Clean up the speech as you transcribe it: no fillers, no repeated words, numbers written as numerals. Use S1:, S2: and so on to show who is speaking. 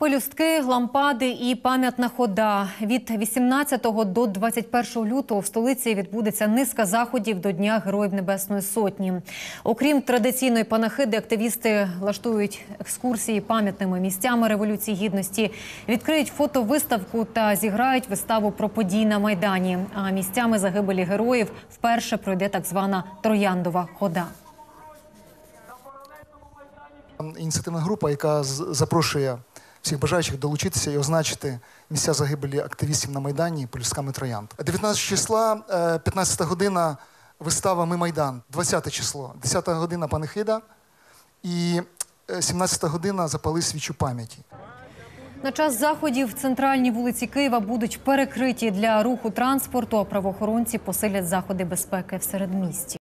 S1: Пелюстки, лампади і пам'ятна хода. Від 18 до 21 лютого в столиці відбудеться низка заходів до Дня Героїв Небесної Сотні. Окрім традиційної панахиди, активісти влаштують екскурсії пам'ятними місцями Революції Гідності, відкриють фотовиставку та зіграють виставу про події на Майдані. А місцями загибелі героїв вперше пройде так звана Трояндова хода.
S2: Ініціативна група, яка запрошує всіх бажаючих долучитися і означити місця загибелі активістів на Майдані пелюстками троянд. 19 числа, 15 година, вистава «Ми Майдан», 20 число, 10 година панихида і 17 година запали свічу пам'яті.
S1: На час заходів центральні вулиці Києва будуть перекриті для руху транспорту, а правоохоронці посилять заходи безпеки в середмісті.